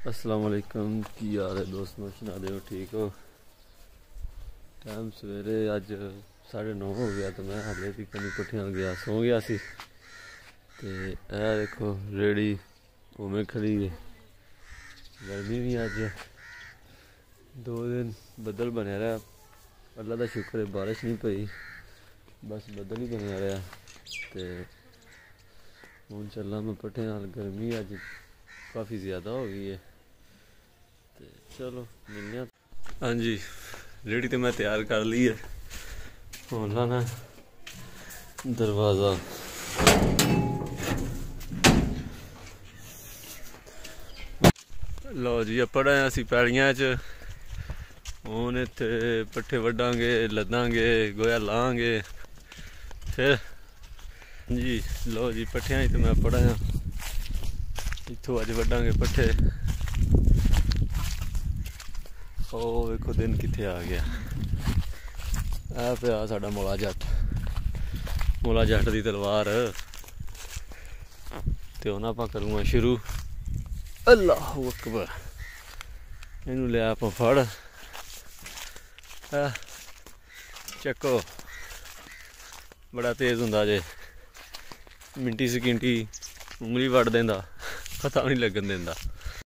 अस्सलाम वालेकुम, की हाल है दोस्तों? सुना दो ठीक हो? टाइम सवेरे अज 9:30 हो गया तो मैं हाले भी कहीं पट्ठियां गया सो गया सी। ते देखो रेड़ी उमें खड़ी है। गर्मी भी अज 2 दिन बदल बनया रहा। अल्लाह का शुक्र है बारिश नहीं पई, बस बदल ही बनया रहा। तो हूँ चलना मैं पट्ठियां। गर्मी अज काफ़ी ज़्यादा हो गई है। तो चलो मिलने। हाँ जी, रेडी तो मैं तैयार कर ली है। हूँ लाना दरवाज़ा। लो जी अपड़ा असी पैलियां च हूँ इत्थे पट्ठे वड्डांगे, लद्दांगे, गोया लांगे फिर जी। लो जी पट्ठियां तो मैं पड़ा इत्थों अज वड्डांगे पट्ठे। ओ वेखो दिन कित्थे आ गया। आ पिया साडा मुला जट दी तलवार। ते हुण आपां करूंगा शुरू। अल्लाहु अकबर। इनू लिया आपां फड़। चक्को बड़ा तेज हुंदा जे, मिंटी सकिंटी उंगली वड़ देंदा, पता नहीं लगन देंदा।